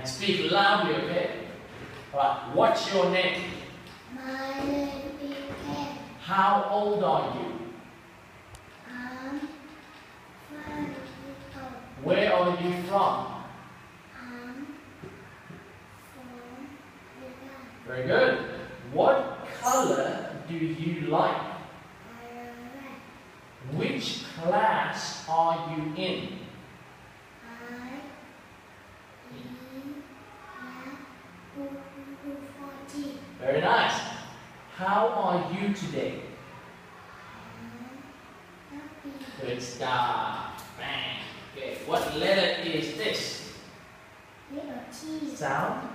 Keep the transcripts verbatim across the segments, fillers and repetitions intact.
speak loudly, okay? Alright, what's your name? My name is Ken. How old are you? I'm five years old. Where are you from? I'm from Vietnam. Very good. What color do you like? I am red. Which class are you in? I am fourteen. Very nice. How are you today? I'm happy. Good stuff. Bang. Okay, what letter is this? Little T. Sound?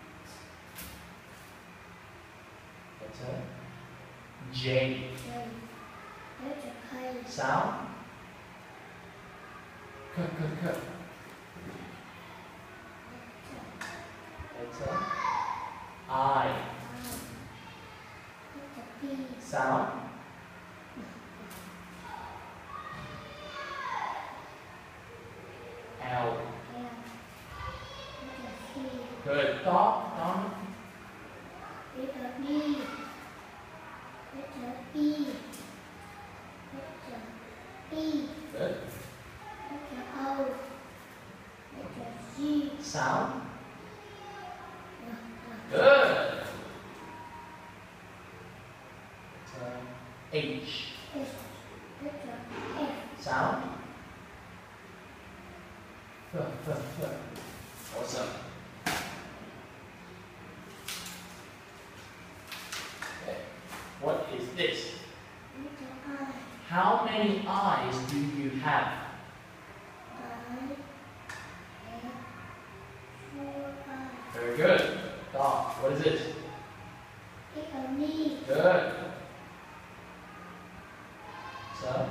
That's it. J. Little K. Sound? K, k, k. That's it. I. Little P. Sound? L. L. Little C. Good. Stop. Stop. Little D. Little E. Little E. Good. Little O. Little G. Sound? Little Good. So, H. S. Little F. Sound? F, f, f. Awesome. Okay. What is this? Little I. How many eyes do you have? I have four eyes. Very good. Stop. What is it? Little me. Good. So,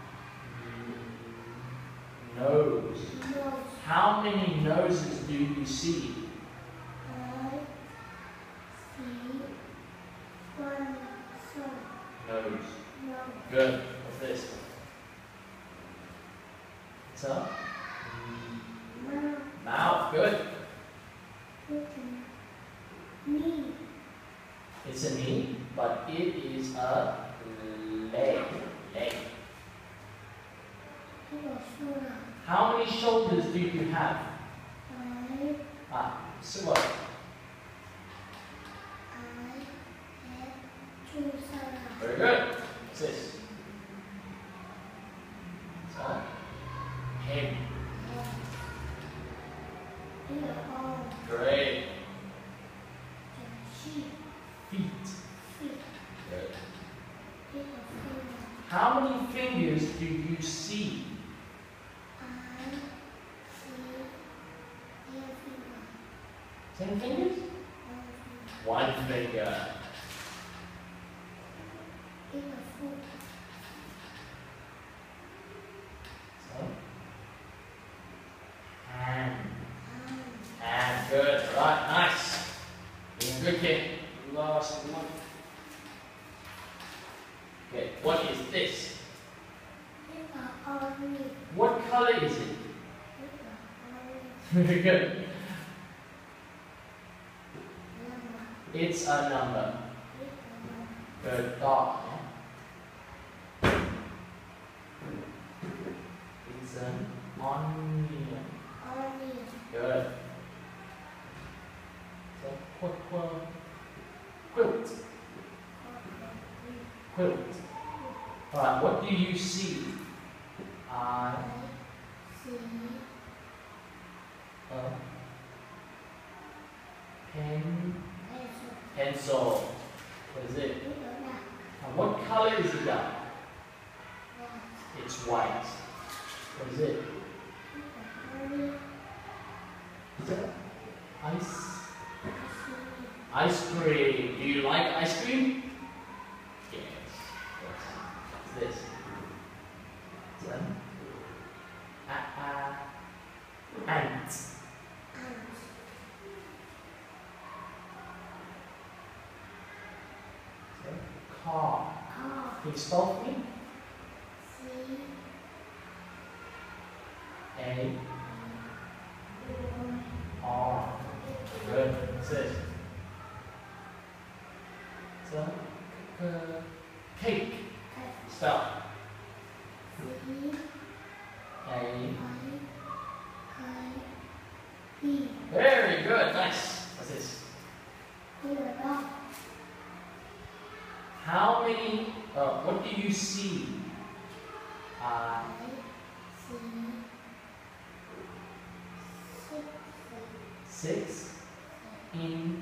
nose. Nose. How many noses do you see? I see one sun. Nose. Nose. Good. What's this? So, Mouth. mouth. Good. Little me. It's a knee, but it is a leg. Leg. Little shoulder. How many shoulders do you have? I Ah, so what? I have two shoulders. Very good. What's this? So, head. Little arm. Great. Little sheep. Feet. Feet. Good. Little finger. How many fingers do you see? I see ten finger. Ten fingers? One finger. One finger. Little foot. So, hand. Arm. Hand. Good. Right. Nice. Doing good, kid. Last one. Okay. What is this? Little orange. What color is it? Little orange. Very good. Number. It's a number. Little Good. Dot. It's an onion. orange. Good. So, qu qu quilt. Quilt. Alright, what do you see? I I see a pen, pencil. pencil. What is it? Little duck. And what color is the duck? White. It's white. What is it? Little orange. Is it ice? I see Ice cream. Do you like ice cream? Yes. What's this? It's an a, a, ant. ant. So, car. Car. Can you spell for me? C A O R What's this? It's a uh, cake. Spell. C A. I I E. Very good. Nice. What's this? Here, dog. How many? Uh, what do you see? Uh, I see six six in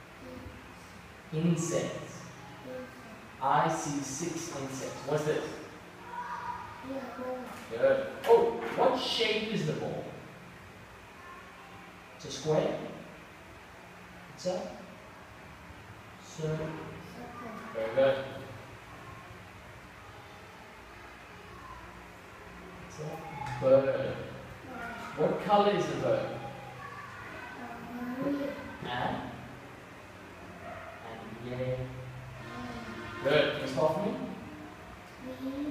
insects. I see six insects. What's this? Here, ball. Good. Oh, what shape is the ball? It's a square. It's a circle. Circle. Very good. It's a bird. What color is the bird? Maria. And and yeah. Good. Can you spell for me? V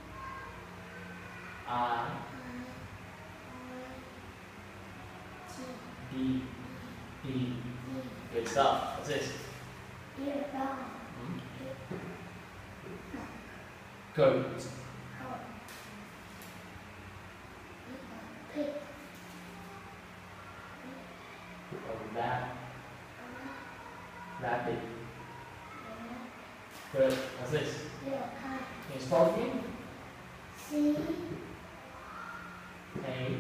I I D D. T Good stuff. What's this? Here, dog. Hmm? Goat. Cow. Pig. A rat. Rabbit. Good. What's this? Here, cat. Can you spell for me? C A I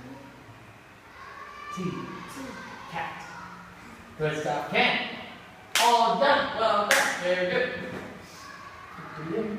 T. T. Cat. Good stuff. Ken. All done. Well done. Very good.